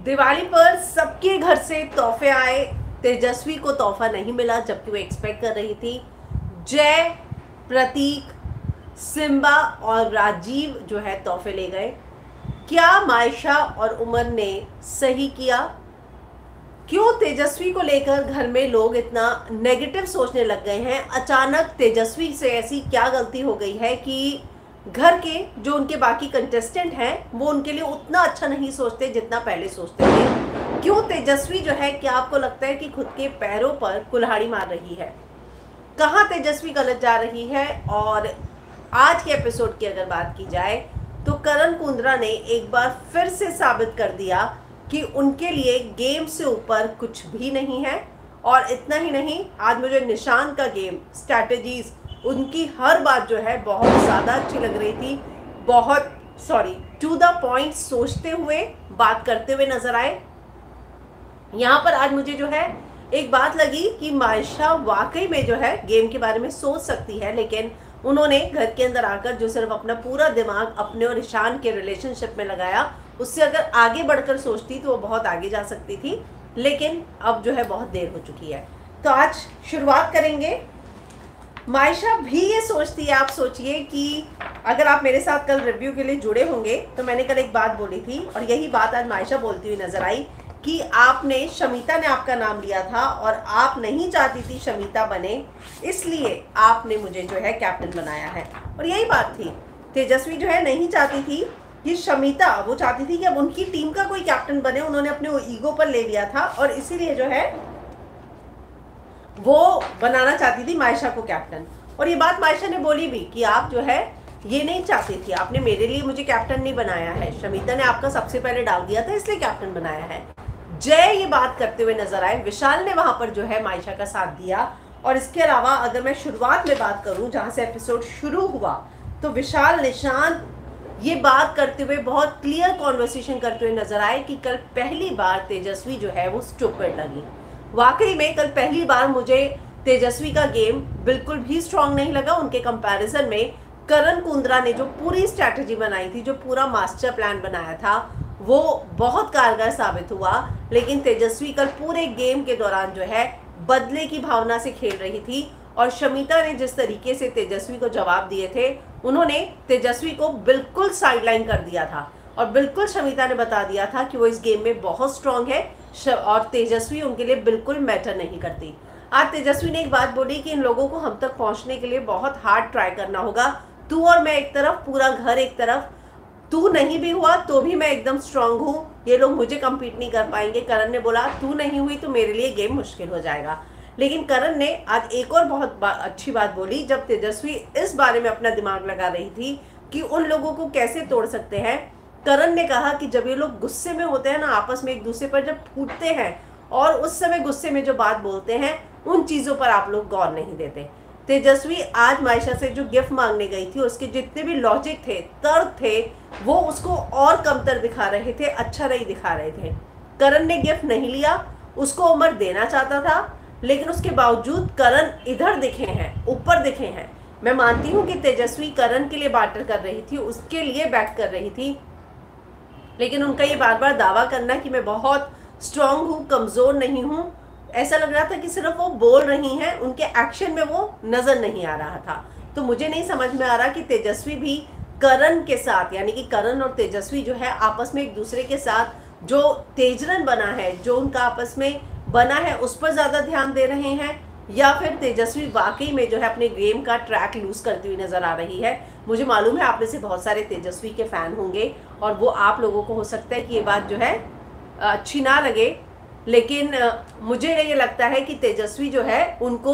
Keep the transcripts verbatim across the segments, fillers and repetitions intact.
दिवाली पर सबके घर से तोहफे आए, तेजस्वी को तोहफा नहीं मिला जबकि वो एक्सपेक्ट कर रही थी। जय, प्रतीक, सिम्बा और राजीव जो है तोहफे ले गए। क्या मायशा और उमर ने सही किया? क्यों तेजस्वी को लेकर घर में लोग इतना नेगेटिव सोचने लग गए हैं? अचानक तेजस्वी से ऐसी क्या गलती हो गई है कि घर के जो उनके बाकी कंटेस्टेंट हैं वो उनके लिए उतना अच्छा नहीं सोचते जितना पहले सोचते थे? क्यों तेजस्वी जो है, क्या आपको लगता है कि खुद के पैरों पर कुल्हाड़ी मार रही है? कहाँ तेजस्वी गलत जा रही है? और आज के एपिसोड की अगर बात की जाए तो करण कुंद्रा ने एक बार फिर से साबित कर दिया कि उनके लिए गेम से ऊपर कुछ भी नहीं है। और इतना ही नहीं, आज मुझे निशान का गेम, स्ट्रैटेजीज, उनकी हर बात जो है बहुत ज़्यादा अच्छी लग रही थी। बहुत सॉरी टू द पॉइंट सोचते हुए बात करते हुए नजर आए। यहाँ पर आज मुझे जो है एक बात लगी कि मायशा वाकई में जो है गेम के बारे में सोच सकती है, लेकिन उन्होंने घर के अंदर आकर जो सिर्फ अपना पूरा दिमाग अपने और ईशान के रिलेशनशिप में लगाया, उससे अगर आगे बढ़कर सोचती तो वो बहुत आगे जा सकती थी। लेकिन अब जो है बहुत देर हो चुकी है। तो आज शुरुआत करेंगे। मायशा भी ये सोचती है, आप सोचिए कि अगर आप मेरे साथ कल रिव्यू के लिए जुड़े होंगे तो मैंने कल एक बात बोली थी और यही बात आज मायशा बोलती हुई नजर आई कि आपने, शमिता ने आपका नाम लिया था और आप नहीं चाहती थी शमिता बने, इसलिए आपने मुझे जो है कैप्टन बनाया है। और यही बात थी, तेजस्वी जो है नहीं चाहती थी कि शमिता, वो चाहती थी कि अब उनकी टीम का कोई कैप्टन बने। उन्होंने अपने ईगो पर ले लिया था और इसीलिए जो है वो बनाना चाहती थी मायशा को कैप्टन। और ये बात मायशा ने बोली भी कि आप जो है ये नहीं चाहती थी, आपने मेरे लिए मुझे कैप्टन नहीं बनाया है, शमिता ने आपका सबसे पहले डाल दिया था इसलिए कैप्टन बनाया है। जय ये बात करते हुए नजर आए, विशाल ने वहां पर जो है मायशा का साथ दिया। और इसके अलावा अगर मैं शुरुआत में बात करूं जहां से एपिसोड शुरू हुआ, तो विशाल, निशान ये बात करते हुए बहुत क्लियर कॉन्वर्सेशन करते हुए नजर आए कि कल पहली बार तेजस्वी जो है वो स्टूपिड लगी। वाकई में कल पहली बार मुझे तेजस्वी का गेम बिल्कुल भी स्ट्रांग नहीं लगा। उनके कंपैरिजन में करण कुंद्रा ने जो पूरी स्ट्रैटेजी बनाई थी, जो पूरा मास्टर प्लान बनाया था, वो बहुत कारगर साबित हुआ। लेकिन तेजस्वी कल पूरे गेम के दौरान जो है बदले की भावना से खेल रही थी। और शमिता ने जिस तरीके से तेजस्वी को जवाब दिए थे, उन्होंने तेजस्वी को बिल्कुल साइडलाइन कर दिया था और बिल्कुल शमिता ने बता दिया था कि वो इस गेम में बहुत स्ट्रांग है और तेजस्वी उनके लिए बिल्कुल मैटर नहीं करती। आज तेजस्वी ने एक बात बोली कि इन लोगों को हम तक पहुंचने के लिए बहुत हार्ड ट्राई करना होगा। तू और मैं एक तरफ, पूरा घर एक तरफ, तू नहीं भी हुआ तो भी मैं एकदम स्ट्रांग हूँ, ये लोग मुझे कम्पीट नहीं कर पाएंगे। करण ने बोला तू नहीं हुई तो मेरे लिए गेम मुश्किल हो जाएगा। लेकिन करण ने आज एक और बहुत बा, अच्छी बात बोली, जब तेजस्वी इस बारे में अपना दिमाग लगा रही थी कि उन लोगों को कैसे तोड़ सकते हैं। करण ने कहा कि जब ये लोग गुस्से में होते हैं ना, आपस में एक दूसरे पर जब फूटते हैं और उस समय गुस्से में जो बात बोलते हैं, उन चीज़ों पर आप लोग गौर नहीं देते। तेजस्वी आज मायशा से जो गिफ्ट मांगने गई थी, उसके जितने भी लॉजिक थे, तर्क थे, वो उसको और कमतर दिखा रहे थे, अच्छा नहीं दिखा रहे थे। करण ने गिफ्ट नहीं लिया, उसको उमर देना चाहता था, लेकिन उसके बावजूद करण इधर दिखे हैं, ऊपर दिखे हैं। मैं मानती हूँ कि तेजस्वी करण के लिए बाटर कर रही थी, उसके लिए बैट कर रही थी, लेकिन उनका ये बार बार दावा करना कि मैं बहुत स्ट्रांग हूँ, कमज़ोर नहीं हूँ, ऐसा लग रहा था कि सिर्फ वो बोल रही हैं, उनके एक्शन में वो नज़र नहीं आ रहा था। तो मुझे नहीं समझ में आ रहा कि तेजस्वी भी करण के साथ, यानी कि करण और तेजस्वी जो है आपस में एक दूसरे के साथ जो तेजरन बना है, जो उनका आपस में बना है, उस पर ज़्यादा ध्यान दे रहे हैं, या फिर तेजस्वी वाकई में जो है अपने गेम का ट्रैक लूज करती हुई नज़र आ रही है। मुझे मालूम है आप में से बहुत सारे तेजस्वी के फ़ैन होंगे और वो आप लोगों को हो सकता है कि ये बात जो है अच्छी ना लगे, लेकिन मुझे ये लगता है कि तेजस्वी जो है, उनको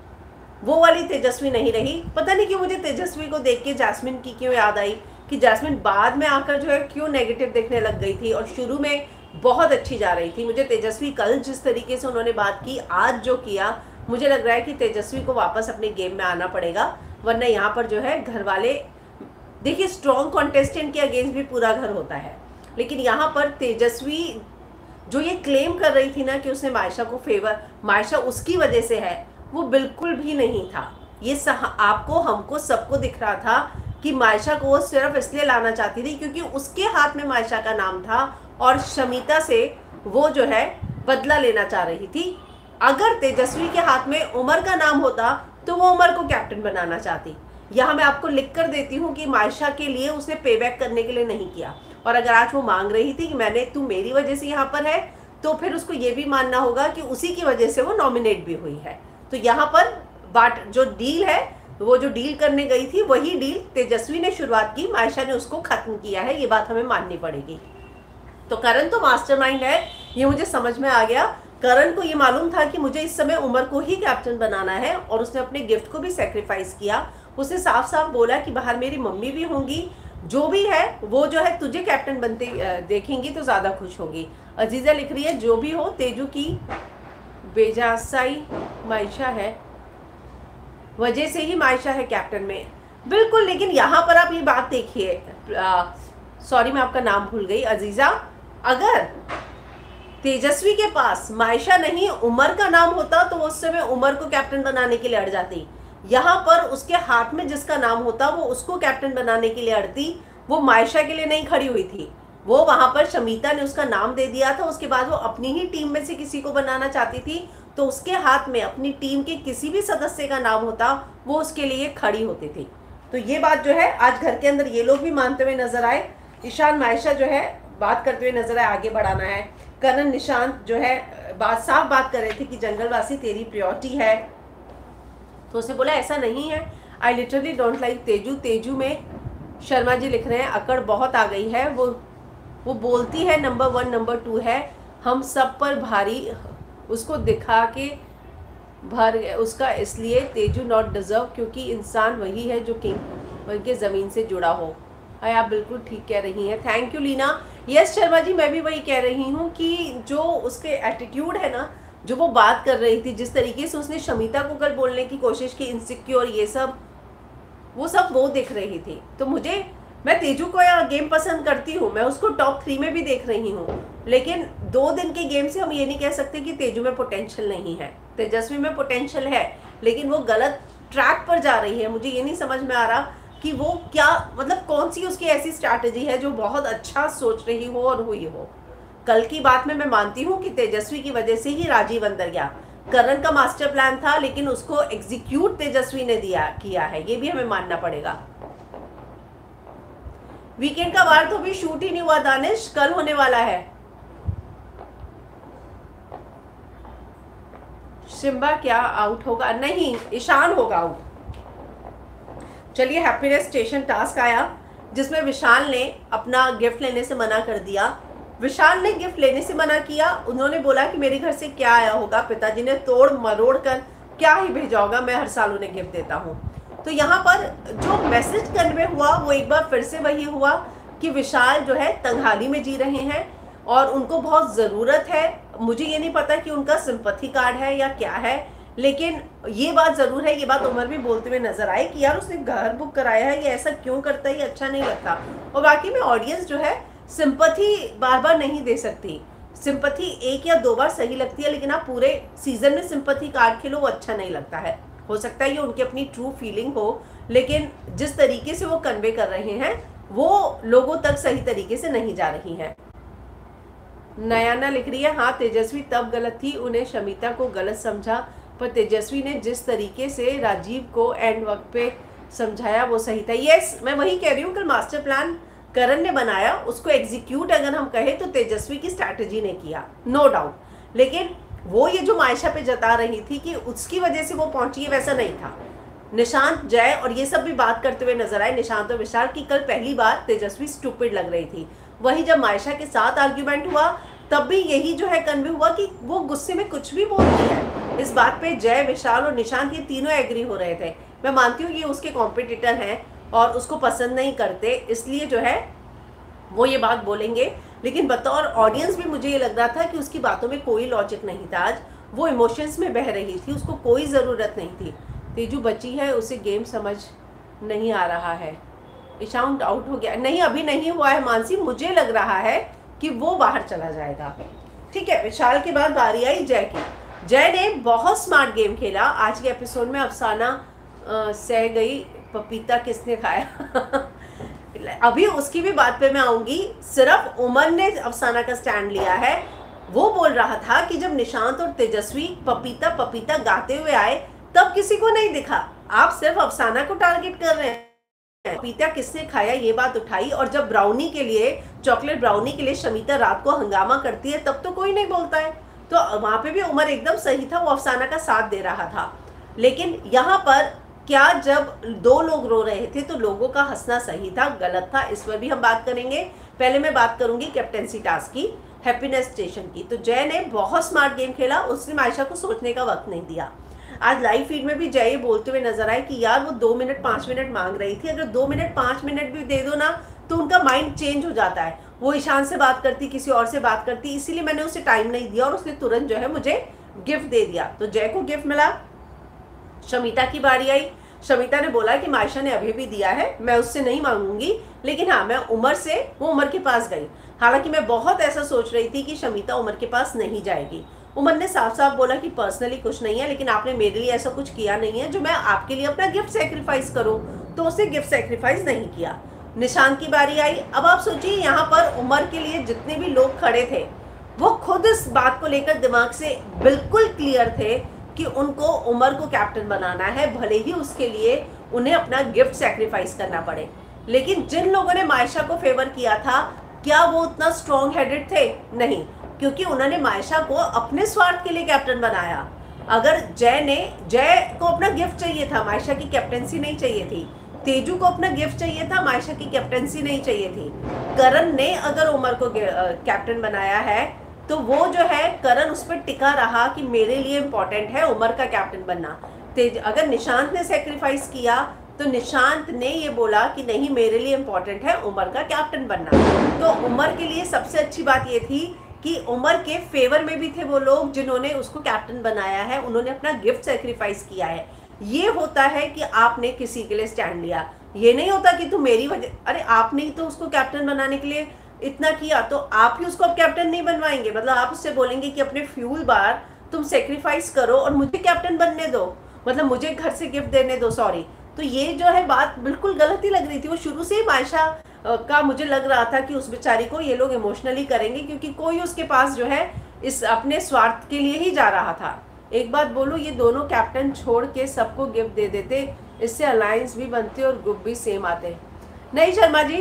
वो वाली तेजस्वी नहीं रही। पता नहीं क्यों मुझे तेजस्वी को देख के जैस्मिन की क्यों याद आई कि जैस्मिन बाद में आकर जो है क्यों नेगेटिव देखने लग गई थी और शुरू में बहुत अच्छी जा रही थी। मुझे तेजस्वी कल जिस तरीके से उन्होंने बात की, आज जो किया, मुझे लग रहा है कि तेजस्वी को वापस अपने गेम में आना पड़ेगा, वरना यहाँ पर जो है घर वाले, देखिए स्ट्रॉन्ग कॉन्टेस्टेंट के अगेंस्ट भी पूरा घर होता है, लेकिन यहाँ पर तेजस्वी जो ये क्लेम कर रही थी ना कि उसने मायशा को फेवर, मायशा उसकी वजह से है, वो बिल्कुल भी नहीं था। ये सह, आपको, हमको, सबको दिख रहा था कि मायशा को वो सिर्फ इसलिए लाना चाहती थी क्योंकि उसके हाथ में मायशा का नाम था और शमिता से वो जो है बदला लेना चाह रही थी। अगर तेजस्वी के हाथ में उमर का नाम होता तो वो उमर को कैप्टन बनाना चाहती। यहाँ मैं आपको लिख कर देती हूँ कि मायशा के लिए उसने पे बैक करने के लिए नहीं किया, और अगर आज वो मांग रही थी कि मैंने तू मेरी वजह से यहाँ पर है, तो फिर उसको ये भी मानना होगा कि उसी की वजह से वो नॉमिनेट भी हुई है। तो यहाँ पर बाट जो डील है, वो जो डील करने गई थी वही डील तेजस्वी ने शुरुआत की, मायशा ने उसको खत्म किया है, ये बात हमें माननी पड़ेगी। तो करण तो मास्टरमाइंड है, ये मुझे समझ में आ गया। करण को ये मालूम था कि मुझे इस समय उमर को ही कैप्टन बनाना है, और उसने अपने गिफ्ट को भी सेक्रीफाइस किया। उसने साफ साफ बोला कि बाहर मेरी मम्मी भी होंगी, जो भी है वो जो है तुझे कैप्टन बनते देखेंगी तो ज़्यादा खुश होगी। अजीज़ा लिख रही है जो भी हो तेजू की बेजासाई मायशा है, वजह से ही मायशा है कैप्टन में। बिल्कुल, लेकिन यहाँ पर आप ये बात देखिए, सॉरी मैं आपका नाम भूल गई अजीज़ा, अगर तेजस्वी के पास मायशा नहीं उमर का नाम होता तो उस समय उमर को कैप्टन बनाने के लिए अड़ जाती। यहाँ पर उसके हाथ में जिसका नाम होता वो उसको कैप्टन बनाने के लिए अड़ती, वो मायशा के लिए नहीं खड़ी हुई थी। वो वहां पर शमिता ने उसका नाम दे दिया था, उसके बाद वो अपनी ही टीम में से किसी को बनाना चाहती थी, तो उसके हाथ में अपनी टीम के किसी भी सदस्य का नाम होता वो उसके लिए खड़ी होती थी। तो ये बात जो है आज घर के अंदर ये लोग भी मानते हुए नजर आए। ईशान मायशा जो है बात करते हुए नजर आए, आगे बढ़ाना है। करण निशांत जो है बात साफ बात कर रहे थे कि जंगलवासी तेरी प्रायोरिटी है, तो उसने बोला ऐसा नहीं है, I literally don't like Teju. Teju में शर्मा जी लिख रहे हैं अकड़ बहुत आ गई है, वो वो बोलती है नंबर वन नंबर टू है, हम सब पर भारी, उसको दिखा के भर उसका, इसलिए तेजू नॉट डिजर्व, क्योंकि इंसान वही है जो किंग बन के ज़मीन से जुड़ा हो। हाँ आप बिल्कुल ठीक कह रही हैं, thank you Leena. Yes Sharma ji, मैं भी वही कह रही हूँ कि जो उसके एटीट्यूड है ना, जो वो बात कर रही थी, जिस तरीके से उसने शमिता को कल बोलने की कोशिश की, इनसिक्योर, ये सब वो सब वो दिख रही थी। तो मुझे, मैं तेजू को यार गेम पसंद करती हूँ, मैं उसको टॉप थ्री में भी देख रही हूँ, लेकिन दो दिन के गेम से हम ये नहीं कह सकते कि तेजू में पोटेंशियल नहीं है। तेजस्वी में पोटेंशियल है, लेकिन वो गलत ट्रैक पर जा रही है। मुझे ये नहीं समझ में आ रहा कि वो क्या, मतलब कौन सी उसकी ऐसी स्ट्रैटेजी है जो बहुत अच्छा सोच रही हो और हुई हो। कल की बात में मैं मानती हूँ कि तेजस्वी की वजह से ही राजीव अंदर गया। करण का मास्टर प्लान था, लेकिन उसको एग्जीक्यूट तेजस्वी ने दिया किया है, ये भी हमें मानना पड़ेगा। वीकेंड का वार तो भी शूट ही नहीं हुआ दानिश, कल होने वाला है। सिम्बा क्या आउट होगा? नहीं, ईशान होगा आउट। चलिए, हैप्पीनेस स्टेशन टास्क आया जिसमें विशाल ने अपना गिफ्ट लेने से मना कर दिया। विशाल ने गिफ्ट लेने से मना किया, उन्होंने बोला कि मेरे घर से क्या आया होगा, पिताजी ने तोड़ मरोड़ कर क्या ही भेजा होगा, मैं हर साल उन्हें गिफ्ट देता हूँ। तो यहाँ पर जो मैसेज कन्वे हुआ वो एक बार फिर से वही हुआ कि विशाल जो है तंगहाली में जी रहे हैं और उनको बहुत ज़रूरत है। मुझे ये नहीं पता कि उनका सिंपैथी कार्ड है या क्या है, लेकिन ये बात ज़रूर है, ये बात उमर भी बोलते हुए नजर आए कि यार उसने घर बुक कराया है, ये ऐसा क्यों करता है, ये अच्छा नहीं लगता। और बाकी में ऑडियंस जो है सिंपैथी बार बार नहीं दे सकती, सिंपैथी एक या दो बार सही लगती है, लेकिन आप पूरे सीजन में सिंपैथी कार्ड खेलो वो अच्छा नहीं लगता है। हो सकता है ये उनकी अपनी ट्रू फीलिंग हो, लेकिन जिस तरीके से वो कन्वे कर रहे हैं वो लोगों तक सही तरीके से नहीं जा रही है। नयाना लिख रही है हाँ तेजस्वी तब गलत थी, उन्हें शमिता को गलत समझा, पर तेजस्वी ने जिस तरीके से राजीव को एंड वक्त पे समझाया वो सही था। यस, मैं वही कह रही हूँ, कल मास्टर प्लान करण ने बनाया, उसको एग्जीक्यूट अगर हम कहें तो तेजस्वी की स्ट्रैटेजी ने किया, नो डाउट। लेकिन वो ये जो मायशा पे जता रही थी कि उसकी वजह से वो पहुंची है, वैसा नहीं था। निशांत, जय और ये सब भी बात करते हुए नजर आए, निशांत और विशाल की कल पहली बार तेजस्वी स्टूपिड लग रही थी। वही जब मायशा के साथ आर्ग्यूमेंट हुआ तब भी यही जो है कन्वे हुआ कि वो गुस्से में कुछ भी बोलती है। इस बात पे जय, विशाल और निशांत ये तीनों एग्री हो रहे थे। मैं मानती हूँ ये उसके कॉम्पिटिटर हैं और उसको पसंद नहीं करते, इसलिए जो है वो ये बात बोलेंगे, लेकिन बतौर ऑडियंस भी मुझे ये लग रहा था कि उसकी बातों में कोई लॉजिक नहीं था। आज वो इमोशंस में बह रही थी, उसको कोई ज़रूरत नहीं थी। तेजू बची है, उसे गेम समझ नहीं आ रहा है। ईशान आउट हो गया? नहीं, अभी नहीं हुआ है मानसी, मुझे लग रहा है कि वो बाहर चला जाएगा। ठीक है, विशाल के बाद बारी आई जय की। जय ने बहुत स्मार्ट गेम खेला आज के एपिसोड में। अफसाना सह गई, पपीता किसने खाया? अभी उसकी भी बात पे मैं आऊंगी। सिर्फ उमर ने अफसाना का स्टैंड लिया है। वो बोल रहा था कि जब निशांत और तेजस्वी पपीता पपीता गाते हुए आए तब किसी को नहीं दिखा, आप सिर्फ अफसाना को टारगेट कर रहे हैं। पपीता किसने खाया ये बात उठाई, और जब ब्राउनी के लिए, चॉकलेट ब्राउनी के लिए शमीता रात को हंगामा करती है तब तो कोई नहीं बोलता है। तो वहां पे भी उमर एकदम सही था, वो अफसाना का साथ दे रहा था। लेकिन यहाँ पर क्या जब दो लोग रो रहे थे तो लोगों का हंसना सही था गलत था, इस पर भी हम बात करेंगे। पहले मैं बात करूंगी कैप्टेंसी टास्क की, हैप्पीनेस स्टेशन की। तो जय ने बहुत स्मार्ट गेम खेला, उसने मायशा को सोचने का वक्त नहीं दिया। आज लाइव फीड में भी जय बोलते हुए नजर आए कि यार वो दो मिनट पांच मिनट मांग रही थी, अगर दो मिनट पांच मिनट भी दे दो ना तो उनका माइंड चेंज हो जाता है। वो ईशान से बात करती, किसी और से बात करती, इसीलिए मैंने उसे टाइम नहीं दिया और उसने तुरंत जो है मुझे गिफ्ट दे दिया। तो जय को गिफ्ट मिला। शमीता की बारी आई। शमीता ने बोला कि मायशा ने अभी भी दिया है, मैं उससे नहीं मांगूंगी, लेकिन हाँ मैं उमर से, वो उमर के पास गई। हालांकि मैं बहुत ऐसा सोच रही थी कि शमीता उमर के पास नहीं जाएगी। उमर ने साफ साफ बोला कि पर्सनली कुछ नहीं है, लेकिन आपने मेरे लिए ऐसा कुछ किया नहीं है जो मैं आपके लिए अपना गिफ्ट सेक्रीफाइस करूं, तो उसने गिफ्ट सेक्रीफाइस नहीं किया। निशांत की बारी आई। अब आप सोचिए यहाँ पर उमर के लिए जितने भी लोग खड़े थे वो खुद इस बात को लेकर दिमाग से बिल्कुल क्लियर थे कि उनको उमर को कैप्टन बनाना है, भले ही उसके लिए उन्हें अपना गिफ्ट सेक्रीफाइस करना पड़े। लेकिन जिन लोगों ने मायशा को फेवर किया था, क्या वो उतना स्ट्रॉन्ग हेडेड थे? नहीं, क्योंकि उन्होंने मायशा को अपने स्वार्थ के लिए कैप्टन बनाया। अगर जय ने, जय को अपना गिफ्ट चाहिए था, मायशा की कैप्टनसी नहीं चाहिए थी। तेजू को अपना गिफ्ट चाहिए था, मायशा की कैप्टनसी नहीं चाहिए थी। करण ने अगर उमर को कैप्टन बनाया है तो वो जो है करण उस पर टिका रहा कि मेरे लिए इंपॉर्टेंट है उमर का कैप्टन बनना। तेज अगर निशांत ने सेक्रीफाइस किया तो निशांत ने ये बोला कि नहीं मेरे लिए इंपॉर्टेंट है उमर का कैप्टन बनना। तो उमर के लिए सबसे अच्छी बात ये थी कि उमर के फेवर में भी थे वो लोग जिन्होंने उसको कैप्टन बनाया है, उन्होंने अपना गिफ्ट सेक्रीफाइस किया है। ये होता है कि आपने किसी के लिए स्टैंड लिया। ये नहीं होता कि तुम मेरी वजह, अरे आपने ही तो उसको कैप्टन बनाने के लिए इतना किया, तो आप ही उसको अब कैप्टन नहीं बनवाएंगे। मतलब आप उससे बोलेंगे कि अपने फ्यूल बार तुम सेक्रीफाइस करो और मुझे कैप्टन बनने दो, मतलब मुझे घर से गिफ्ट देने दो, सॉरी। तो ये जो है बात बिल्कुल गलत ही लग रही थी। वो शुरू से ही मायशा का मुझे लग रहा था कि उस बेचारी को ये लोग इमोशनली करेंगे, क्योंकि कोई उसके पास जो है इस अपने स्वार्थ के लिए ही जा रहा था। एक बात बोलो, ये दोनों कैप्टन छोड़ के सबको गिफ्ट दे देते, इससे अलायंस भी बनते और ग्रुप भी सेम आते। नहीं शर्मा जी,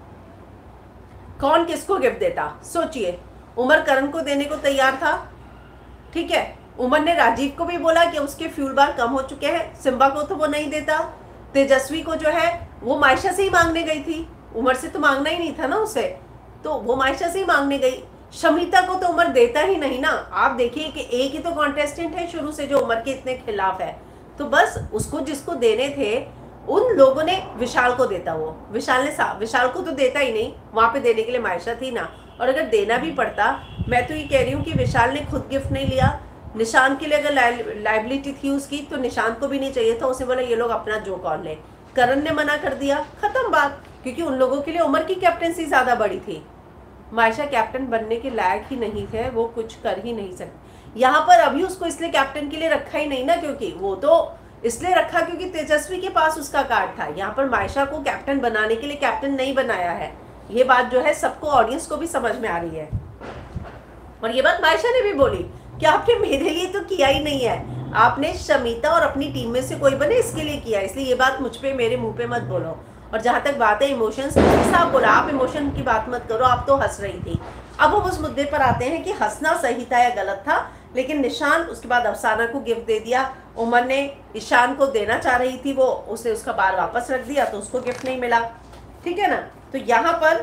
कौन किसको गिफ्ट देता? सोचिए, उमर करण को देने को तैयार था, ठीक है। उमर ने राजीव को भी बोला कि उसके फ्यूल बार कम हो चुके हैं, सिम्बा को तो वो नहीं देता। तेजस्वी को जो है वो मायशा से ही मांगने गई थी, उमर से तो मांगना ही नहीं था ना उसे, तो वो मायशा से ही मांगने गई। शमीता को तो उमर देता ही नहीं ना। आप देखिए कि एक ही तो कॉन्टेस्टेंट है शुरू से जो उमर के इतने खिलाफ है, तो बस उसको जिसको देने थे उन लोगों ने विशाल को देता। वो विशाल ने विशाल को तो देता ही नहीं, वहां पे देने के लिए मायशा थी ना। और अगर देना भी पड़ता, मैं तो ये कह रही हूँ कि विशाल ने खुद गिफ्ट नहीं लिया। निशांत के लिए अगर लाइबिलिटी थी उसकी तो निशांत को भी नहीं चाहिए था, उसे बोला ये लोग अपना जो कॉल ले। करण ने मना कर दिया, खत्म बात, क्योंकि उन लोगों के लिए उमर की कैप्टनसी ज्यादा बड़ी थी। मायशा कैप्टन बनने के लायक ही नहीं थे, वो कुछ कर ही नहीं सकती। यहाँ पर अभी उसको इसलिए कैप्टन के लिए रखा ही नहीं ना, क्योंकि वो तो इसलिए रखा क्योंकि तेजस्वी के पास उसका कार्ड था। यहाँ पर मायशा को कैप्टन बनाने के लिए कैप्टन नहीं बनाया है। ये बात जो है सबको, ऑडियंस को भी समझ में आ रही है। और ये बात मायशा ने भी बोली कि आपने मेरे लिए तो किया ही नहीं है, आपने शमीता और अपनी टीम में से कोई बने इसके लिए किया, इसलिए ये बात मुझ पे, मेरे मुंह पे मत बोलो। और जहां तक बात है इमोशंस की, साहब बोला आप इमोशन की बात मत करो, आप तो हंस रही थी। अब हम उस मुद्दे पर आते हैं कि हंसना सही था या गलत था। लेकिन निशान उसके बाद अफसाना को गिफ्ट दे दिया। उमर ने ईशान को देना चाह रही थी, वो उसे उसका बार वापस रख दिया तो उसको गिफ्ट नहीं मिला, ठीक है ना। तो यहाँ पर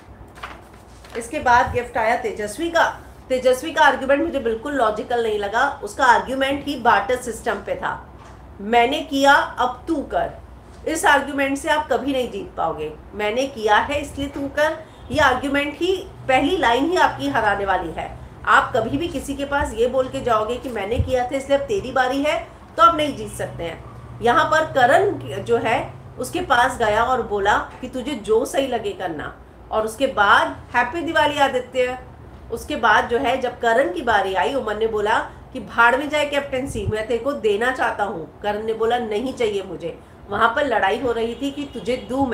इसके बाद गिफ्ट आया तेजस्वी का। तेजस्वी का आर्ग्यूमेंट मुझे बिल्कुल लॉजिकल नहीं लगा। उसका आर्ग्यूमेंट ही बार्टर सिस्टम पे था, मैंने किया अब तू कर। इस आर्ग्यूमेंट से आप कभी नहीं जीत पाओगे, मैंने किया है इसलिए तू कर। ये आर्ग्यूमेंट ही, पहली लाइन ही आपकी हराने वाली है। आप कभी भी किसी के पास ये बोल के जाओगे कि मैंने किया था इसलिए अब तेरी बारी है, तो आप नहीं जीत सकते हैं। यहाँ पर करण जो है उसके पास गया और बोला कि तुझे जो सही लगे करना, और उसके बाद हैप्पी दिवाली आदित्य। उसके बाद जो है जब करण की बारी आई, उमर ने बोला कि भाड़ में जाए कैप्टेंसी, मैं तेरे को देना चाहता हूँ। करण ने बोला नहीं चाहिए मुझे। वहां पर लड़ाई हो रही थी कि तुझे दूं मैं,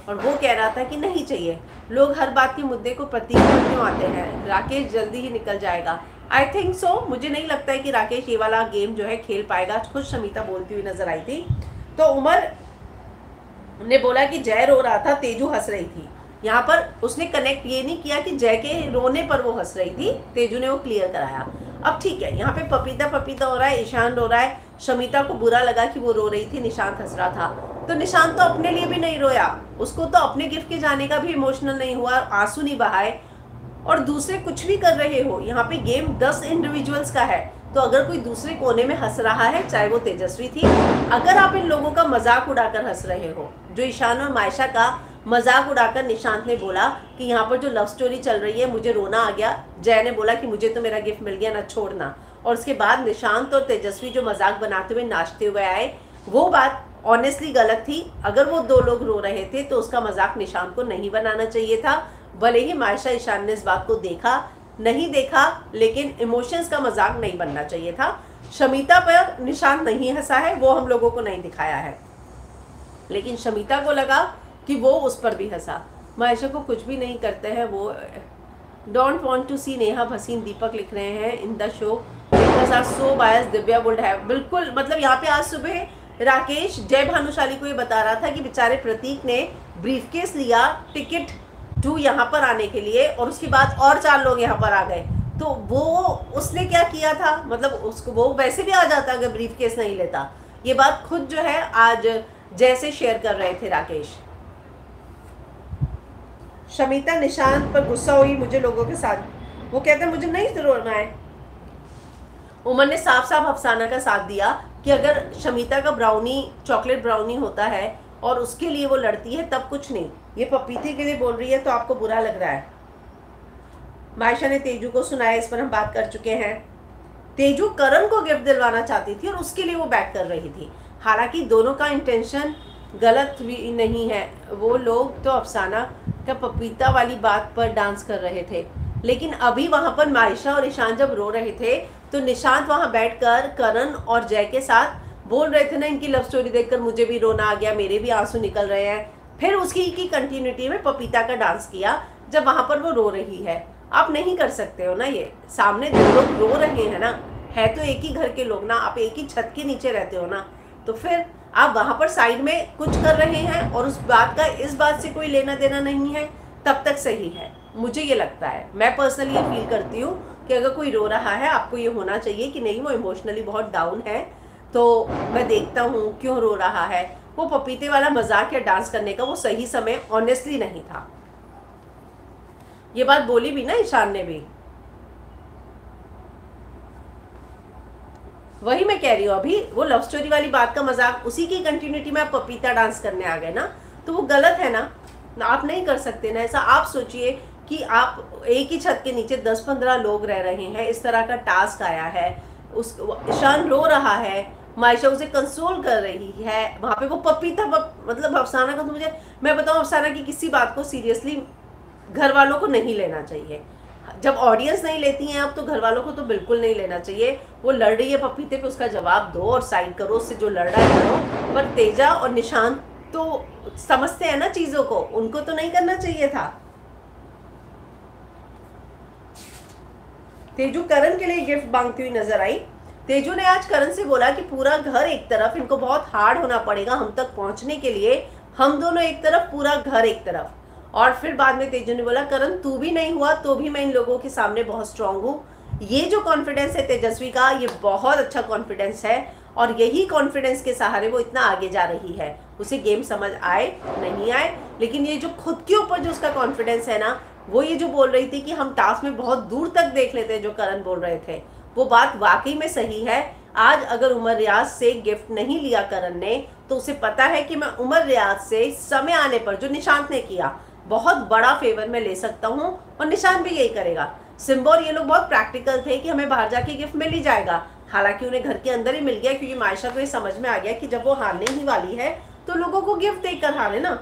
और वो कह रहा था कि नहीं चाहिए, लोग हर बात के मुद्दे को प्रतीक पर क्यों आते हैं, राकेश जल्दी ही निकल जाएगा। आई थिंक सो, मुझे नहीं लगता है कि राकेश ये वाला गेम जो है खेल पाएगा। खुद शमिता बोलती हुई नजर आई थी। तो उमर ने बोला कि जय रो रहा था, तेजू हंस रही थी। यहाँ पर उसने कनेक्ट ये नहीं किया कि जय के रोने पर वो हंस रही थी, तेजू ने वो क्लियर कराया। अब ठीक है, यहाँ पे पपीता पपीता हो रहा है, ईशान रो रहा है, शमिता को बुरा लगा कि वो रो रही थी, निशांत हंस रहा था। तो निशांत तो अपने लिए भी नहीं रोया, उसको तो अपने गिफ्ट के जाने का भी इमोशनल नहीं हुआ, आंसू नहीं बहाए, और दूसरे कुछ भी कर रहे हो। यहाँ पे गेम दस इंडिविजुअल्स का है, तो अगर कोई दूसरे कोने में हंस रहा है, चाहे वो तेजस्वी थी, अगर आप इन लोगों का मजाक उड़ाकर हंस रहे हो, जो ईशान और मायशा का मजाक उड़ाकर निशांत ने बोला कि यहाँ पर जो लव स्टोरी चल रही है मुझे रोना आ गया, जय ने बोला कि मुझे तो मेरा गिफ्ट मिल गया ना छोड़ना, और उसके बाद निशांत और तेजस्वी जो मजाक बनाते हुए नाचते हुए आए, वो बात ऑनेस्टली गलत थी। अगर वो दो लोग रो रहे थे तो उसका मजाक निशांत को नहीं बनाना चाहिए था। भले ही मायशा ईशान ने इस बात को देखा नहीं देखा, लेकिन इमोशंस का मजाक नहीं बनना चाहिए था। शमिता पर निशांत नहीं हंसा है, वो हम लोगों को नहीं दिखाया है, लेकिन शमिता को लगा कि वो उस पर भी हंसा। मायशा को कुछ भी नहीं करते हैं वो। Don't want to see Neha Bhasin, Deepak लिख रहे हैं in the show because are so bias, Divya would have. बिल्कुल, मतलब यहाँ पे आज सुबह राकेश जय भानुशाली को ये बता रहा था कि बेचारे प्रतीक ने ब्रीफकेस लिया टिकट टू यहाँ पर आने के लिए, और उसके बाद और चार लोग यहाँ पर आ गए, तो वो उसने क्या किया था, मतलब उसको वो वैसे भी आ जाता अगर ब्रीफकेस नहीं लेता। ये बात खुद जो है आज जैसे शेयर कर रहे थे राकेश। शमिता निशांत पर गुस्सा हुई मुझे लोगों के साथ, वो कहते हैं मुझे नहीं रोना है। उमर ने साफ साफ अफसाना का साथ दिया कि अगर शमिता का ब्राउनी चॉकलेट ब्राउनी होता है और उसके लिए वो लड़ती है तब कुछ नहीं, ये पपीते के लिए बोल रही है तो आपको बुरा लग रहा है। मायशा ने तेजू को सुनाया, इस पर हम बात कर चुके हैं। तेजू करण को गिफ्ट दिलवाना चाहती थी और उसके लिए वो बैक कर रही थी, हालांकि दोनों का इंटेंशन गलत भी नहीं है। वो लोग तो अफसाना का पपीता वाली बात पर डांस कर रहे थे, लेकिन अभी वहां पर मायशा और ईशान जब रो रहे थे तो निशांत वहां बैठकर करण और जय के साथ बोल रहे थे ना, इनकी लव स्टोरी देखकर मुझे भी रोना आ गया, मेरे भी आंसू निकल रहे हैं। फिर उसकी की कंटिन्यूटी में पपीता का डांस किया जब वहां पर वो रो रही है। आप नहीं कर सकते हो ना, ये सामने दो लोग रो रहे हैं ना, है तो एक ही घर के लोग ना, आप एक ही छत के नीचे रहते हो ना, तो फिर आप वहां पर साइड में कुछ कर रहे हैं और उस बात का इस बात से कोई लेना देना नहीं है, तब तक सही है। मुझे ये लगता है, मैं पर्सनली ये फील करती हूँ कि अगर कोई रो रहा है आपको ये होना चाहिए कि नहीं वो इमोशनली बहुत डाउन है, तो मैं देखता हूँ क्यों रो रहा है। वो पपीते वाला मजाक या डांस करने का वो सही समय ऑनेस्टली नहीं था। ये बात बोली भी ना ईशान ने भी, वही मैं कह रही हूँ। अभी वो लव स्टोरी वाली बात का मजाक, उसी की कंटिन्यूटी में आप पपीता डांस करने आ गए ना, तो वो गलत है ना, आप नहीं कर सकते ना ऐसा। आप सोचिए कि आप एक ही छत के नीचे दस पंद्रह लोग रह रहे हैं, इस तरह का टास्क आया है, उस ईशान रो रहा है, मायशा उसे कंसोल कर रही है, वहां पे वो पपीता पप, मतलब अफसाना का तो मुझे, मैं बताऊं अफसाना की किसी बात को सीरियसली घर वालों को नहीं लेना चाहिए। जब ऑडियंस नहीं लेती हैं आप, तो घर वालों को तो बिल्कुल नहीं लेना चाहिए। वो लड़ रही है पपीते पे, उसका जवाब दो और साइड करो, उससे जो लड़ रहा है करो। पर तेजा और निशांत तो समझते हैं ना चीजों को, उनको तो नहीं करना चाहिए था। तेजू करण के लिए गिफ्ट मांगती हुई नजर आई। तेजू ने आज करण से बोला कि पूरा घर एक तरफ, इनको बहुत हार्ड होना पड़ेगा हम तक पहुंचने के लिए, हम दोनों एक तरफ, पूरा घर एक तरफ। और फिर बाद में तेजू ने बोला करण तू भी नहीं हुआ तो भी मैं इन लोगों के सामने बहुत स्ट्रांग हूँ। ये जो कॉन्फिडेंस है तेजस्वी का, ये बहुत अच्छा कॉन्फिडेंस है, और यही कॉन्फिडेंस के सहारे वो इतना आगे जा रही है। उसे गेम समझ आए नहीं आए, लेकिन ये जो खुद के ऊपर जो उसका कॉन्फिडेंस है ना, वो ये जो बोल रही थी कि हम टास्क में बहुत दूर तक देख लेते हैं, जो करण बोल रहे थे, वो बात वाकई में सही है। आज अगर उमर रियाज से गिफ्ट नहीं लिया करण ने, तो उसे पता है कि मैं उमर रियाज से समय आने पर, जो निशांत ने किया, बहुत बड़ा फेवर में ले सकता हूँ, और निशांत भी यही करेगा। सिम्बा और ये लोग बहुत प्रैक्टिकल थे कि हमें बाहर जाके गिफ्ट मिल ही जाएगा, हालांकि उन्हें घर के अंदर ही मिल गया, क्योंकि मायशा को ये समझ में आ गया कि जब वो हारने ही वाली है तो लोगों को गिफ्ट देकर हारे ना।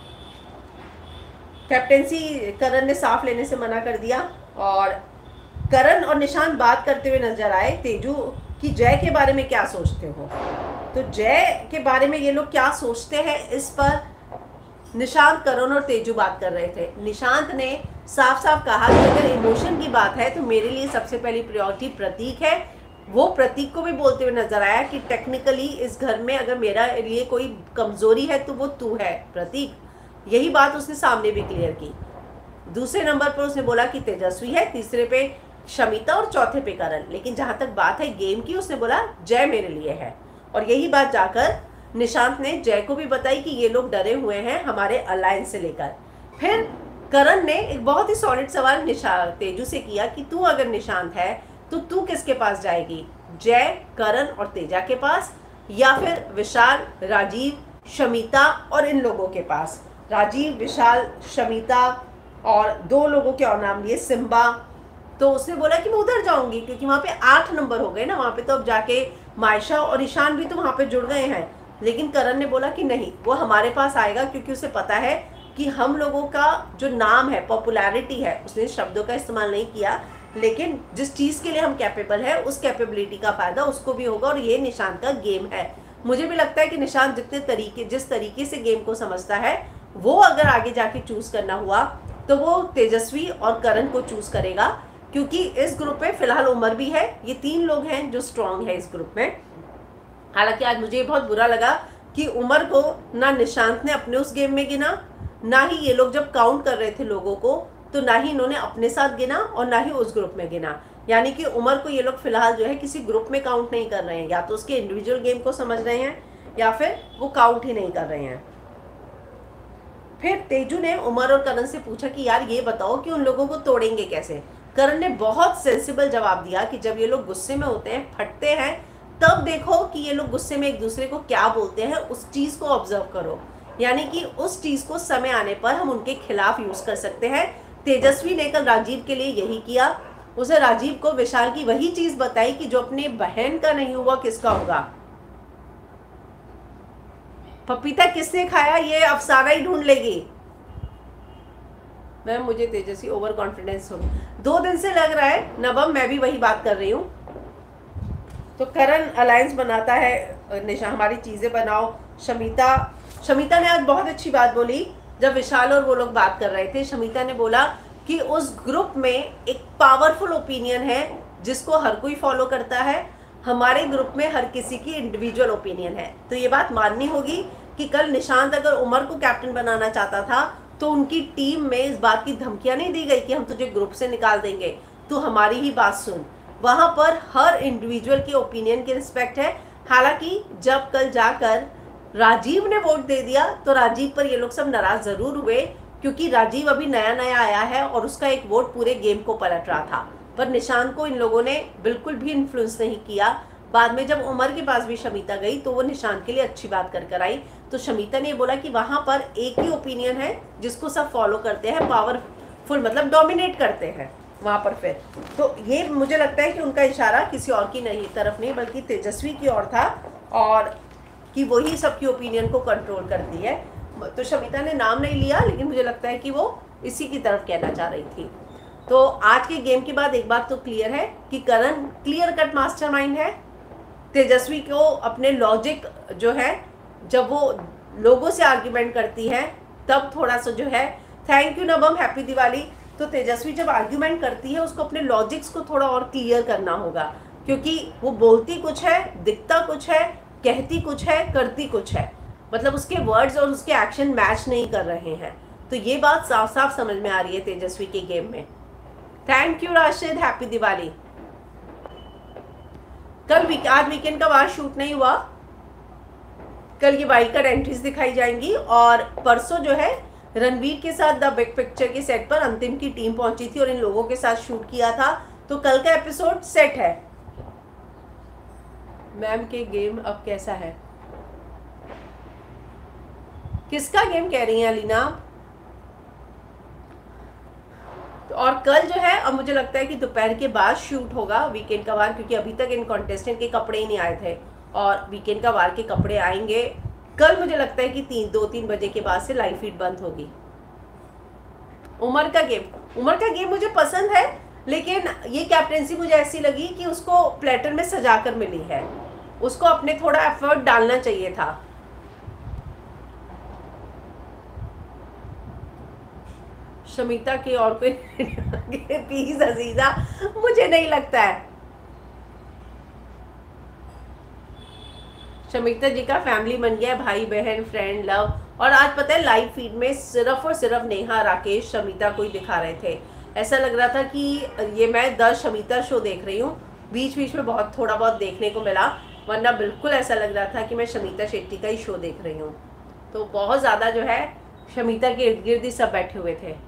कैप्टेंसी करण ने साफ लेने से मना कर दिया, और करण और निशांत बात करते हुए नजर आए तेजू कि जय के बारे में क्या सोचते हो। तो जय के बारे में ये लोग क्या सोचते हैं इस पर निशांत, करण और तेजू बात कर रहे थे। निशांत ने साफ साफ कहा कि अगर इमोशन की बात है तो मेरे लिए सबसे पहली प्रायोरिटी प्रतीक है। वो प्रतीक को भी बोलते हुए नजर आया कि टेक्निकली इस घर में अगर मेरा लिए कोई कमजोरी है तो वो तू है प्रतीक। यही बात उसने सामने भी क्लियर की। दूसरे नंबर पर उसने बोला कि तेजस्वी है, तीसरे पे शमिता और चौथे पे करण। लेकिन जहां तक बात है गेम की, उसने बोला जय मेरे लिए है। और यही बात जाकर निशांत ने जय को भी बताई कि ये लोग डरे हुए हैं हमारे अलायंस से लेकर। फिर करण ने एक बहुत ही सॉलिड सवाल निशांत तेजू से किया कि तू अगर निशांत है तो तू किसके पास जाएगी, जय, करण और तेजा के पास, या फिर विशाल, राजीव, शमिता और इन लोगों के पास। राजीव, विशाल, शमिता और दो लोगों के और नाम लिए, सिम्बा। तो उसने बोला कि मैं उधर जाऊंगी क्योंकि वहां पे आठ नंबर हो गए ना, वहां पे तो अब जाके मायशा और ईशान भी तो वहां पे जुड़ गए हैं। लेकिन करण ने बोला कि नहीं, वो हमारे पास आएगा क्योंकि उसे पता है कि हम लोगों का जो नाम है, पॉपुलैरिटी है, उसने शब्दों का इस्तेमाल नहीं किया, लेकिन जिस चीज़ के लिए हम कैपेबल है उस कैपेबिलिटी का फायदा उसको भी होगा। और ये निशांत का गेम है। मुझे भी लगता है कि निशांत जितने तरीके जिस तरीके से गेम को समझता है, वो अगर आगे जाके चूज करना हुआ तो वो तेजस्वी और करण को चूज करेगा, क्योंकि इस ग्रुप में फिलहाल उमर भी है। ये तीन लोग हैं जो स्ट्रांग है इस ग्रुप में। हालांकि आज मुझे बहुत बुरा लगा कि उमर को ना निशांत ने अपने उस गेम में गिना, ना ही ये लोग जब काउंट कर रहे थे लोगों को तो ना ही इन्होंने अपने साथ गिना और ना ही उस ग्रुप में गिना। यानी कि उमर को ये लोग फिलहाल जो है किसी ग्रुप में काउंट नहीं कर रहे हैं, या तो उसके इंडिविजुअल गेम को समझ रहे हैं या फिर वो काउंट ही नहीं कर रहे हैं। फिर तेजू ने उमर और करण से पूछा कि यार ये बताओ कि उन लोगों को तोड़ेंगे कैसे। करण ने बहुत सेंसिबल जवाब दिया कि जब ये लोग गुस्से में होते हैं, फटते हैं, तब देखो कि ये लोग गुस्से में एक दूसरे को क्या बोलते हैं, उस चीज को ऑब्जर्व करो। यानी कि उस चीज को समय आने पर हम उनके खिलाफ यूज कर सकते हैं। तेजस्वी ने कल राजीव के लिए यही किया। उसे राजीव को विशाल की वही चीज बताई कि जो अपने बहन का नहीं हुआ किसका होगा। पपीता किसने खाया ये अफसाना ही ढूंढ लेगी। मैम मुझे तेजस्वी ओवर कॉन्फिडेंस हो दो दिन से लग रहा है। नवम मैं भी वही बात कर रही हूँ। तो करण अलायंस बनाता है, निशा हमारी चीजें बनाओ। शमिता शमिता ने आज बहुत अच्छी बात बोली जब विशाल और वो लोग बात कर रहे थे। शमिता ने बोला कि उस ग्रुप में एक पावरफुल ओपिनियन है जिसको हर कोई फॉलो करता है। हमारे ग्रुप में हर किसी की इंडिविजुअल ओपिनियन है। तो ये बात माननी होगी कि कल निशांत अगर उमर को कैप्टन बनाना चाहता था तो उनकी टीम में इस बात की धमकियां नहीं दी गई कि हम तुझे ग्रुप से निकाल देंगे, तू हमारी ही बात सुन। वहां पर हर इंडिविजुअल के ओपिनियन की रिस्पेक्ट है। हालांकि जब कल जाकर राजीव ने वोट दे दिया तो राजीव पर ये लोग सब नाराज जरूर हुए, क्योंकि राजीव अभी नया नया आया है और उसका एक वोट पूरे गेम को पलट रहा था। पर निशांत को इन लोगों ने बिल्कुल भी इन्फ्लुएंस नहीं किया। बाद में जब उमर के पास भी शमिता गई तो वो निशांत के लिए अच्छी बात कर कर आई। तो शमिता ने बोला कि वहां पर एक ही ओपिनियन है जिसको सब फॉलो करते हैं, पावरफुल मतलब डोमिनेट करते हैं वहां पर। फिर तो ये मुझे लगता है कि उनका इशारा किसी और की नहीं तरफ नहीं बल्कि तेजस्वी की ओर था, और कि वही सबकी ओपिनियन को कंट्रोल करती है। तो शमिता ने नाम नहीं लिया, लेकिन मुझे लगता है कि वो इसी की तरफ कहना चाह रही थी। तो आज के गेम के बाद एक बात तो क्लियर है कि करण क्लियर कट मास्टरमाइंड है। तेजस्वी को अपने लॉजिक जो है, जब वो लोगों से आर्ग्यूमेंट करती है तब थोड़ा सा जो है, thank you Navam, happy Diwali. तो तेजस्वी जब आर्ग्यूमेंट करती है उसको अपने लॉजिक्स को थोड़ा और क्लियर करना होगा, क्योंकि वो बोलती कुछ है, दिखता कुछ है, कहती कुछ है, करती कुछ है। मतलब उसके वर्ड्स और उसके एक्शन मैच नहीं कर रहे हैं। तो ये बात साफ साफ समझ में आ रही है तेजस्वी के गेम में। Thank you Rashid, happy Diwali. कल वीक आज वीकेंड का बाहर शूट नहीं हुआ। कल ये वाइल्ड कार्ड एंट्रीज दिखाई जाएंगी, और परसों जो है रणवीर के साथ द बिग पिक्चर के सेट पर अंतिम की टीम पहुंची थी और इन लोगों के साथ शूट किया था। तो कल का एपिसोड सेट है। मैम के गेम अब कैसा है? किसका गेम कह रही हैं अलीना? और कल जो है, अब मुझे लगता है कि दोपहर के बाद शूट होगा वीकेंड का वार, क्योंकि अभी तक इन कॉन्टेस्टेंट के कपड़े ही नहीं आए थे और वीकेंड का वार के कपड़े आएंगे कल। मुझे लगता है कि तीन दो तीन बजे के बाद से लाइव फीड बंद होगी। उमर का गेम उमर का गेम मुझे पसंद है, लेकिन ये कैप्टेंसी मुझे ऐसी लगी कि उसको प्लेटर में सजा कर मिली है, उसको अपने थोड़ा एफर्ट डालना चाहिए था। शमिता के और कोई प्लीज अजीजा, मुझे नहीं लगता है। शमिता जी का फैमिली बन गया, भाई बहन फ्रेंड लव। और आज पता है लाइव फीड में सिर्फ और सिर्फ नेहा राकेश शमिता को ही दिखा रहे थे। ऐसा लग रहा था कि ये मैं द शमिता शो देख रही हूँ। बीच बीच में बहुत थोड़ा बहुत देखने को मिला, वरना बिल्कुल ऐसा लग रहा था कि मैं शमिता शेट्टी का ही शो देख रही हूँ। तो बहुत ज़्यादा जो है शमिता के इर्द गिर्द ही सब बैठे हुए थे।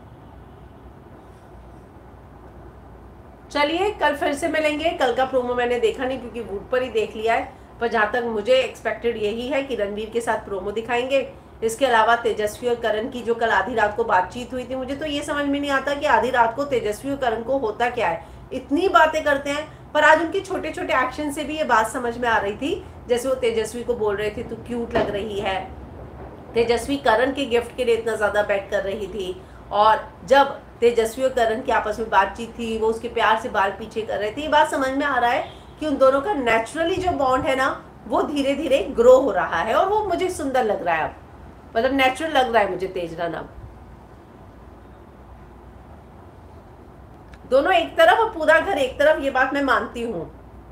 चलिए कल फिर से मिलेंगे। कल का प्रोमो मैंने देखा नहीं क्योंकि वूट पर ही देख लिया है, पर जहाँ तक मुझे एक्सपेक्टेड यही है कि रणवीर के साथ प्रोमो दिखाएंगे। इसके अलावा तेजस्वी और करण की जो कल आधी रात को बातचीत हुई थी, मुझे तो ये समझ में नहीं आता कि आधी रात को तेजस्वी और करण को होता क्या है, इतनी बातें करते हैं। पर आज उनके छोटे छोटे एक्शन से भी ये बात समझ में आ रही थी। जैसे वो तेजस्वी को बोल रहे थे तू क्यूट लग रही है, तेजस्वी करण के गिफ्ट के लिए इतना ज़्यादा बैट कर रही थी, और जब तेजस्वी और करण की आपस में बातचीत थी वो उसके प्यार से बाल पीछे कर रहे थे। ये बात समझ में आ रहा है कि उन दोनों का नेचुरली जो बॉन्ड है ना वो धीरे धीरे ग्रो हो रहा है, और वो मुझे सुंदर लग रहा है अब, मतलब नेचुरल लग रहा है मुझे तेजरन अब। दोनों एक तरफ और पूरा घर एक तरफ, ये बात मैं मानती हूँ।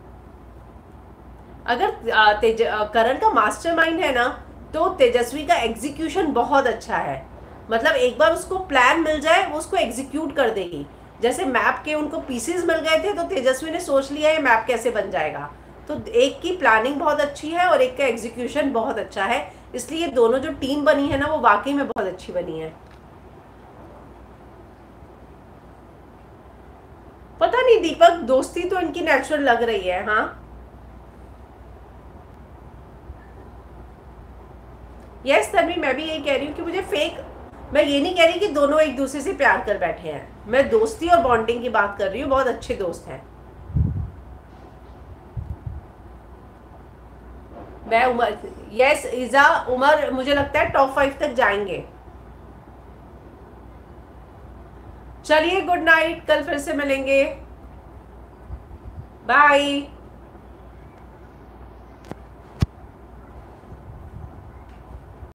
अगर तेज करण का मास्टरमाइंड है ना तो तेजस्वी का एग्जीक्यूशन बहुत अच्छा है। मतलब एक बार उसको प्लान मिल जाए वो उसको एग्जीक्यूट कर देगी। जैसे मैप के उनको पीसेस मिल गए थे तो तेजस्वी ने सोच लिया ये मैप कैसे बन जाएगा। तो एक की प्लानिंग बहुत अच्छी है और एक का एग्जीक्यूशन बहुत अच्छा है, इसलिए दोनों जो टीम बनी है ना वो वाकई में बहुत अच्छी बनी है। पता नहीं दीपक, दोस्ती तो इनकी नेचुरल लग रही है। हाँ यस तन्वी, मैं भी यही कह रही हूँ कि मुझे फेक, मैं ये नहीं कह रही कि दोनों एक दूसरे से प्यार कर बैठे हैं, मैं दोस्ती और बॉन्डिंग की बात कर रही हूँ। बहुत अच्छे दोस्त हैं। मैं उमर, यस इजा, उमर मुझे लगता है टॉप फाइव तक जाएंगे। चलिए गुड नाइट, कल फिर से मिलेंगे, बाय।